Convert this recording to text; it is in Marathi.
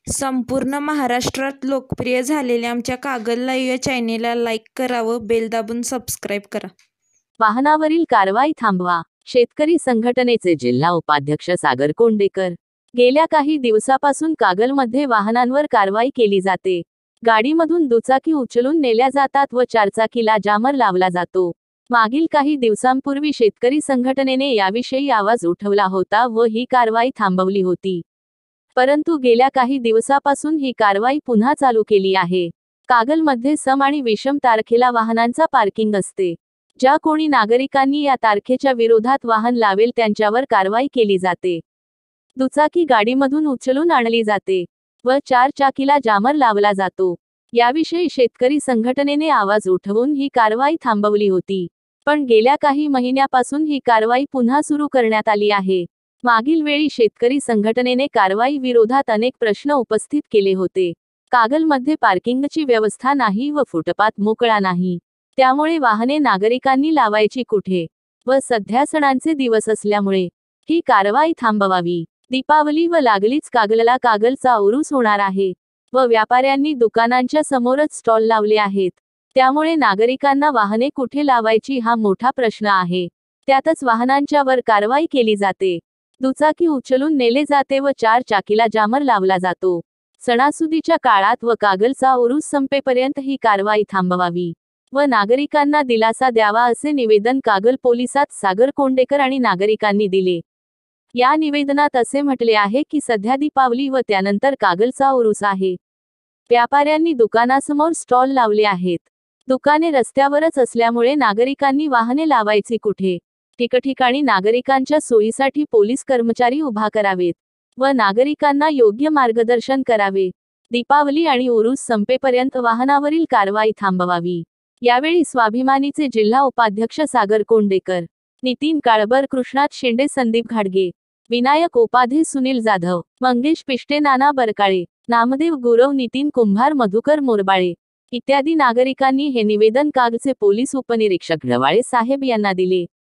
संपूर्ण महाराष्ट्रात लोकप्रिय झालेल्या आमच्या कागल लाईव्ह या चॅनेलला लाईक करा व बेल दाबून सबस्क्राईब करा. वाहनावरील कारवाई थांबवा. शेतकरी संघटनेचे जिल्हा उपाध्यक्ष सागर कोंडेकर. गेल्या काही दिवसापासून कागलमध्ये वाहनांवर कारवाई केली जाते. गाडीमधून दुचाकी उचलून नेल्या जातात व चारचाकीला जामर लावला जातो. मागील काही दिवसांपूर्वी शेतकरी संघटनेने याविषयी आवाज उठवला होता व ही कारवाई थांबवली होती. परंतु गेल्या काही दिवसापासून ही कारवाई पुन्हा चालू केली आहे. कागलमध्ये सम आणि विषम तारखेला वाहनांचा पार्किंग असते. ज्या कोणी नागरिकांनी या तारखेच्या विरोधात वाहन लावेल त्यांच्यावर कारवाई केली जाते. दुचाकी गाडीमधून उचलून आणली जाते व चारचाकीला जामर लावला जातो. याविषयी शेतकरी संघटनेने आवाज उठवून ही कारवाई थांबवली होती. पण गेल्या काही महिन्यापासून ही कारवाई पुन्हा सुरू करण्यात आली आहे. मागील वेळी शेतकरी संघटनेने कारवाई विरोधात अनेक प्रश्न उपस्थित केले होते. कागलमध्ये पार्किंगची व्यवस्था नाही व फुटपाथ मोकळा नाही. त्यामुळे वाहने नागरिकांनी लावायची कुठे व सध्या सणांचे दिवस असल्यामुळे ही कारवाई थांबवावी. दीपावली व लागलीच कागलला कागलचा उरूस होणार आहे व व्यापाऱ्यांनी दुकानांच्या समोरच स्टॉल लावले आहेत. त्यामुळे नागरिकांना वाहने कुठे लावायची हा मोठा प्रश्न आहे. त्यातच वाहनांच्या वर कारवाई केली जाते. दुचाकी उचलून नेले जाते व चारचाकीला जामर लावला जातो. सणासुदीच्या काळात व कागलचा उरूस संपेपर्यंत ही कारवाई थांबवावी व नागरिकांना दिलासा द्यावा असे निवेदन कागल पोलिसात सागर कोंडेकर आणि नागरिकांनी दिले. या निवेदनात असे म्हटले आहे की सध्या दीपावली व त्यानंतर कागलचा उरूस आहे. व्यापाऱ्यांनी दुकानासमोर स्टॉल लावले आहेत. दुकाने रस्त्यावरच असल्यामुळे नागरिकांनी वाहने लावायची कुठे. ठिकठिकाणी नागरिकांच्या सोयीसाठी पोलीस कर्मचारी उभा करावेत व नागरिकांना योग्य मार्गदर्शन करावे. दीपावली आणि उरूस संपेपर्यंत वाहनावरील कारवाई थांबवावी. यावेळी स्वाभिमानीचे जिल्हा उपाध्यक्ष सागर कोंडेकर, नितीन काळबर, कृष्णात शिंदे, संदीप घाडगे, विनायक उपाध्ये, सुनील जाधव, मंगेश पिष्टे, नाना बरकाळे, नामदेव गुरव, नितीन कुंभार, मधुकर मोरबाळे इत्यादी नागरिकांनी हे निवेदन कागलचे पोलीस उपनिरीक्षक ढवाळे साहेब यांना दिले.